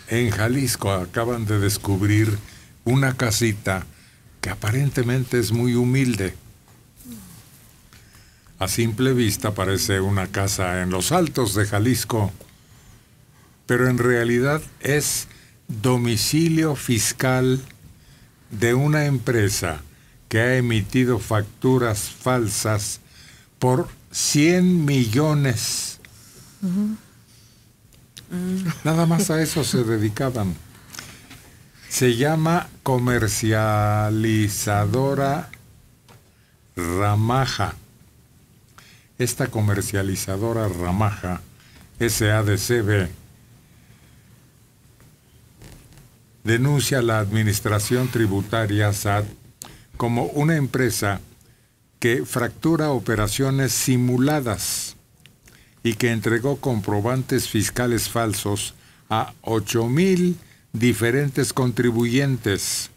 En Jalisco acaban de descubrir una casita que aparentemente es muy humilde. A simple vista parece una casa en los Altos de Jalisco, pero en realidad es domicilio fiscal de una empresa que ha emitido facturas falsas por 100 millones. Nada más a eso se dedicaban. Se llama Comercializadora Ramaja. Esta comercializadora Ramaja, SADCB, denuncia a la Administración Tributaria SAT como una empresa que fractura operaciones simuladas y que entregó comprobantes fiscales falsos a 8,000 diferentes contribuyentes.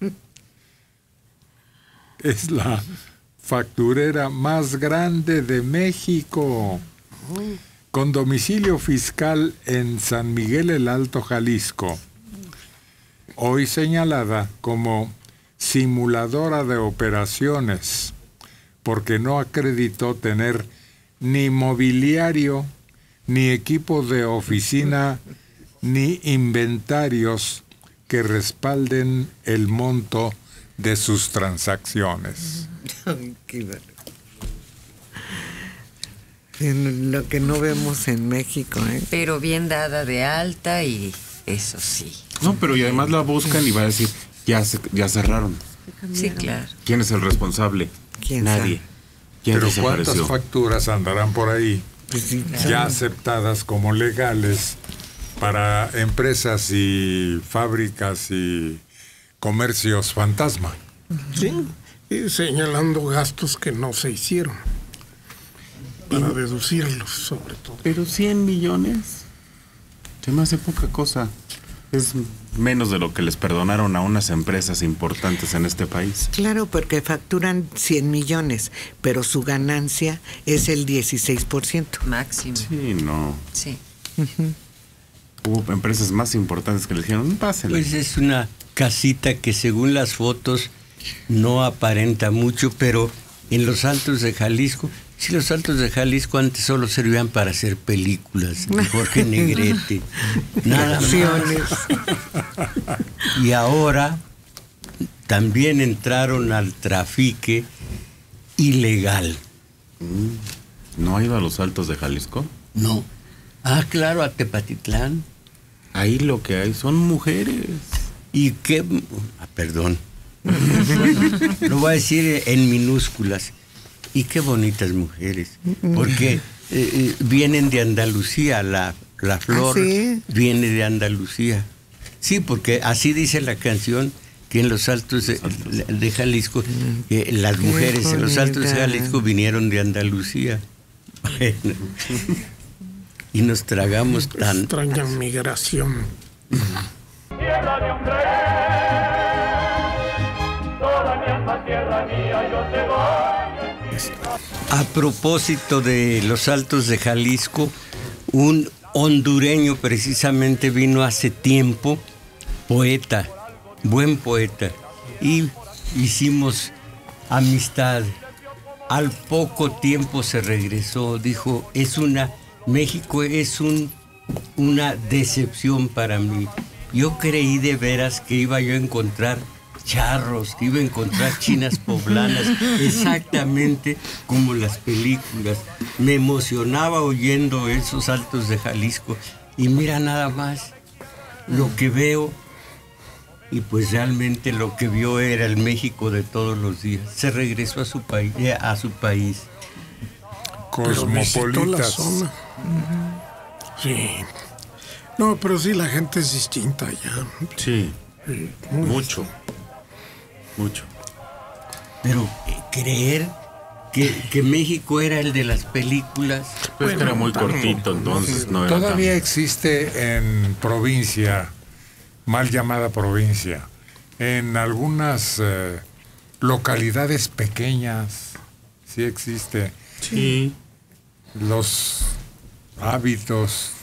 Es la facturera más grande de México, con domicilio fiscal en San Miguel el Alto, Jalisco, hoy señalada como simuladora de operaciones, porque no acreditó tener ni mobiliario, ni equipo de oficina, ni inventarios que respalden el monto de sus transacciones. Lo que no vemos en México, ¿eh? Pero bien dada de alta y eso sí. No, pero y además la buscan y va a decir, ya cerraron. Sí, claro. ¿Quién es el responsable? Nadie. Pero ¿cuántas facturas andarán por ahí Pues sí, ya aceptadas como legales para empresas y fábricas y comercios fantasma? Sí, y señalando gastos que no se hicieron para deducirlos, sobre todo. Pero 100 millones se me hace poca cosa. Es menos de lo que les perdonaron a unas empresas importantes en este país. Claro, porque facturan 100 millones, pero su ganancia es el 16%. Máximo. Sí, no. Sí. Hubo empresas más importantes que le dijeron, pásenle. Pues es una casita que según las fotos no aparenta mucho, pero en los Altos de Jalisco, sí, los Altos de Jalisco antes solo servían para hacer películas, de Jorge Negrete, nada más. Y ahora también entraron al trafique ilegal. ¿No ha ido a los Altos de Jalisco? No. Ah, claro, a Tepatitlán. Ahí lo que hay son mujeres. ¿Y qué? Perdón. Lo voy a decir en minúsculas. Y qué bonitas mujeres. Porque vienen de Andalucía, la flor ¿sí? viene de Andalucía. Sí, porque así dice la canción, que en los Altos de Jalisco, las mujeres en los Altos de Jalisco vinieron de Andalucía. Bueno, y nos tragamos tan... Extraña migración. Tierra de un rey, toda mi alma, tierra mía, yo te doy. A propósito de los Altos de Jalisco, un hondureño precisamente vino hace tiempo, poeta, buen poeta, y hicimos amistad. Al poco tiempo se regresó, dijo, México es una decepción para mí. Yo creí de veras que iba yo a encontrar charros, que iba a encontrar chinas poblanas, exactamente como las películas. Me emocionaba oyendo esos Altos de Jalisco y mira nada más lo que veo, y pues realmente lo que vio era el México de todos los días. Se regresó a su país. Cosmopolitas. Sí. No, pero sí, la gente es distinta ya. Sí, mucho. Pero creer que México era el de las películas. Pues era muy cortito, entonces no era Todavía tan... existe en provincia, mal llamada provincia, en algunas localidades pequeñas, sí existe. Sí. Los hábitos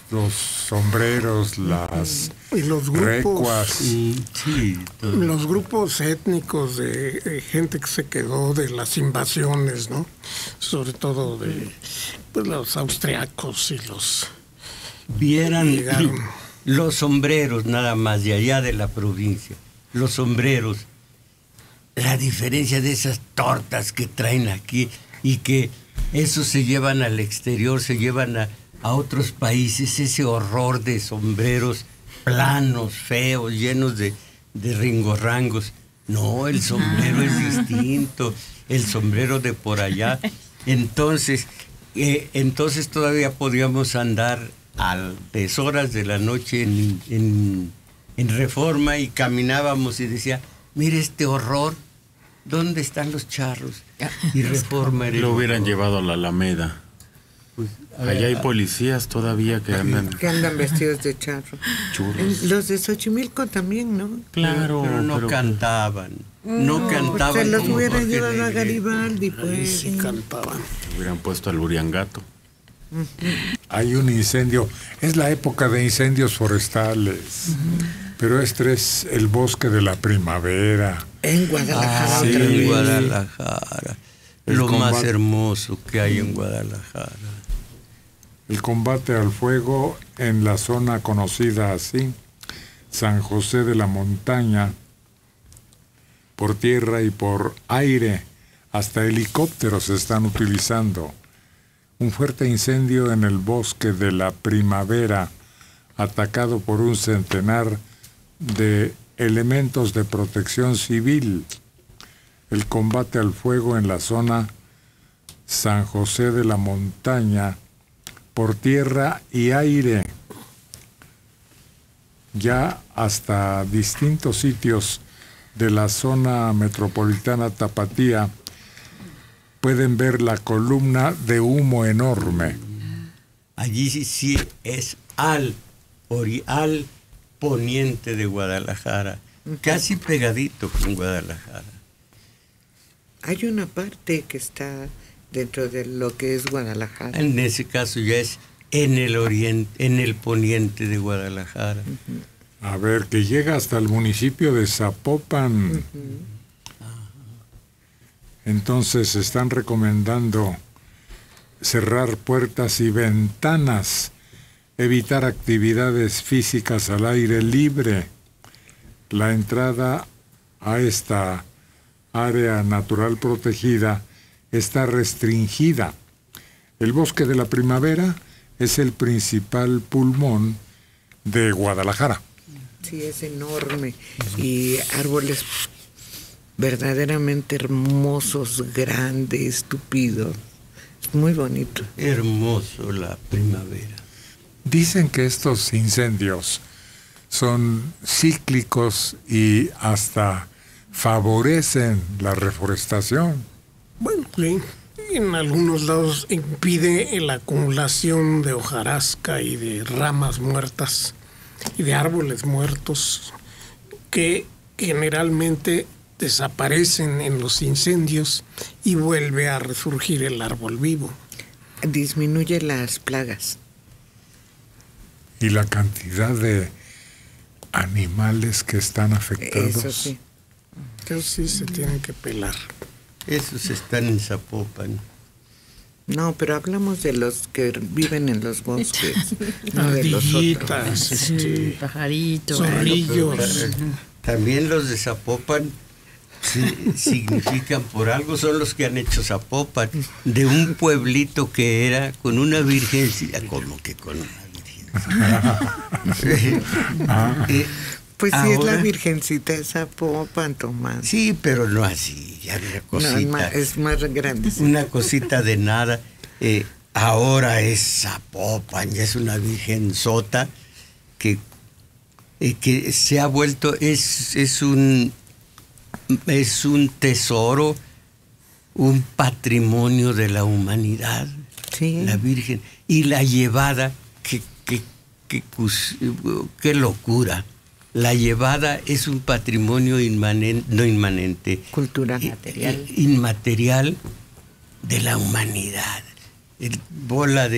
los sombreros, las Y los grupos, recuas. Sí, todo. los grupos étnicos de gente que se quedó de las invasiones, ¿no? Sobre todo de pues, los austriacos y los... Vieran Llegaron. los sombreros nada más de allá de la provincia, los sombreros, la diferencia de esas tortas que traen aquí y que esos se llevan al exterior, se llevan a otros países, ese horror de sombreros planos, feos, llenos de ringorrangos. No, el sombrero es distinto, el sombrero de por allá. Entonces todavía podíamos andar a deshoras de la noche en Reforma y caminábamos y decía, mire este horror, ¿dónde están los charros? Y Reforma era Lo el hubieran horror. llevado a la Alameda. Pues, Allá hay policías todavía que andan Que andan vestidos de charro. churros. Los de Xochimilco también, ¿no? Claro, pero no cantaban. No cantaban. Se los como hubiera Jorge llevado a Negrete. Garibaldi, Ahí pues. sí cantaban. Hubieran puesto al Uriangato. Hay un incendio. Es la época de incendios forestales. Pero este es el bosque de la primavera. En Guadalajara sí. otra En vez. Guadalajara. El Lo más combate. hermoso que hay en Guadalajara. El combate al fuego en la zona conocida así, San José de la Montaña, por tierra y por aire, hasta helicópteros se están utilizando. Un fuerte incendio en el bosque de la primavera, atacado por un centenar de elementos de protección civil. El combate al fuego en la zona San José de la Montaña, por tierra y aire, ya hasta distintos sitios de la zona metropolitana tapatía pueden ver la columna de humo enorme. Allí sí es al poniente de Guadalajara, casi pegadito con Guadalajara. Hay una parte que está dentro de lo que es Guadalajara. En ese caso ya es en el oriente, en el poniente de Guadalajara. A ver, que llega hasta el municipio de Zapopan. Entonces están recomendando cerrar puertas y ventanas, evitar actividades físicas al aire libre. La entrada a esta área natural protegida está restringida. El bosque de la primavera es el principal pulmón de Guadalajara. Sí, es enorme. Y árboles verdaderamente hermosos, grandes, tupidos. Es muy bonito. Hermoso la primavera. Dicen que estos incendios son cíclicos y hasta favorecen la reforestación. Bueno, sí, en algunos lados impide la acumulación de hojarasca y de ramas muertas y de árboles muertos que generalmente desaparecen en los incendios y vuelve a resurgir el árbol vivo. Disminuye las plagas. Y la cantidad de animales que están afectados. Eso sí. Entonces sí se tienen que pelar. Esos están en Zapopan. No, pero hablamos de los que viven en los bosques, no de los Ardillitas, otros. Pajaritos. zorrillos. También los de Zapopan significan por algo, son los que han hecho Zapopan, de un pueblito que era con una virgencita, como que con una virgencita. Pues sí, es la Ahora- Virgencita de Zapopan, Tomás. Sí, pero no así, ya una No, cosita. es más grande. Una cosita de nada. Ahora es Zapopan, ya es una virgenzota que se ha vuelto, es un tesoro, un patrimonio de la humanidad, Sí. la Virgen. Y la llevada, qué locura. La llevada es un patrimonio Cultural. inmaterial de la humanidad. Bola de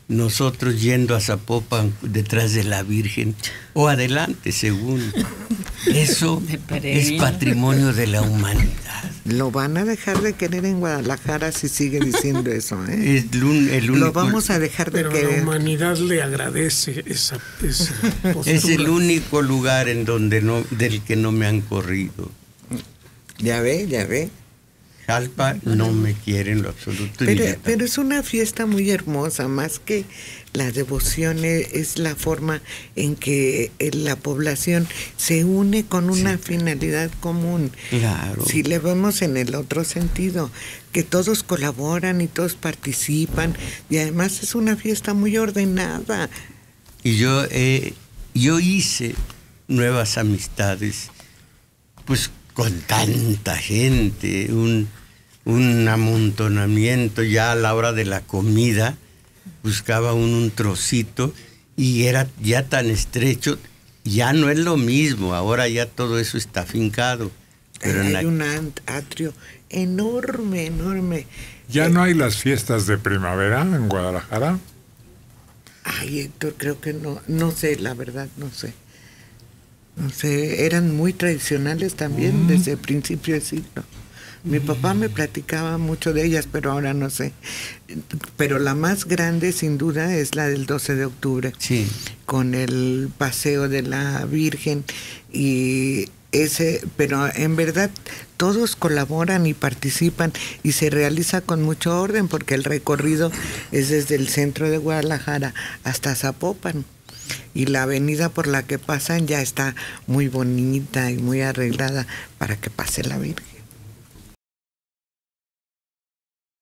nosotros yendo a Zapopan detrás de la Virgen, o adelante, según. Eso es patrimonio de la humanidad. Lo van a dejar de querer en Guadalajara si sigue diciendo eso, ¿eh? Es el único, lo vamos a dejar de Pero querer. la humanidad le agradece esa postura. es el único lugar en donde del que no me han corrido. Ya ve. Jalpa no me quiere en lo absoluto. Pero es una fiesta muy hermosa, más que la devoción es la forma en que la población se une con una finalidad común. Claro. Si le vemos en el otro sentido, que todos colaboran y todos participan, y además es una fiesta muy ordenada. Y yo hice nuevas amistades, pues con tanta gente, un amontonamiento. Ya a la hora de la comida buscaba un trocito y era ya tan estrecho, ya no es lo mismo, ahora ya todo eso está afincado. Pero hay un atrio enorme. ¿Ya no hay las fiestas de primavera en Guadalajara? Ay, Héctor, creo que no sé, la verdad, no sé. No sé, eran muy tradicionales también desde el principio del siglo. Mi papá me platicaba mucho de ellas, pero ahora no sé. Pero la más grande, sin duda, es la del 12 de octubre. Sí. Con el paseo de la Virgen y pero en verdad todos colaboran y participan y se realiza con mucho orden porque el recorrido es desde el centro de Guadalajara hasta Zapopan. Y la avenida por la que pasan ya está muy bonita y muy arreglada para que pase la Virgen.